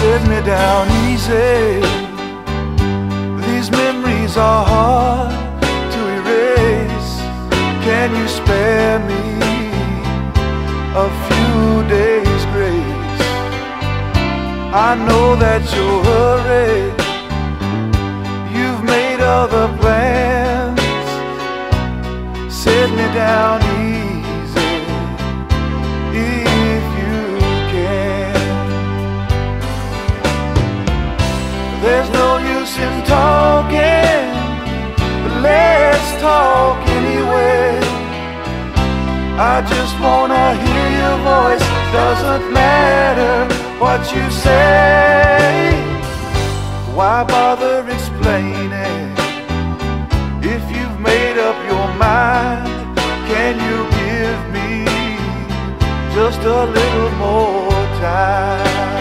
set me down easy. These memories are hard to erase. Can you spare me a few days' grace? I know that you'll hurry. You've made other plans. Set me down easy if you can. There's no use in talking, but let's talk anyway. I just wanna hear your voice. Doesn't matter what you say. Why bother explaining if you've made up your mind? Can you give me just a little more time?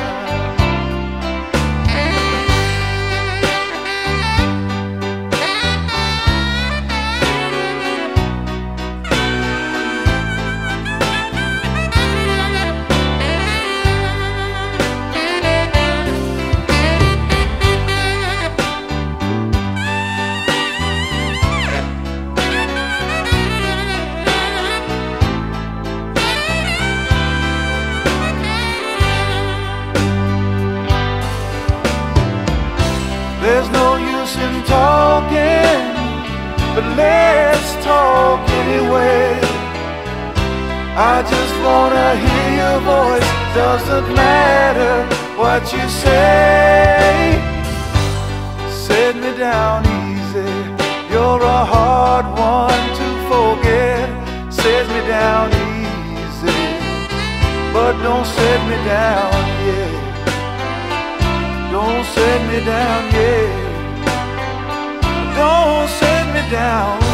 There's no use in talking, but let's talk anyway. I just wanna hear your voice. Doesn't matter what you say. Set me down easy. You're a hard one to forget. Set me down easy, but don't set me down yet. Don't set me down, yeah. Don't set me down.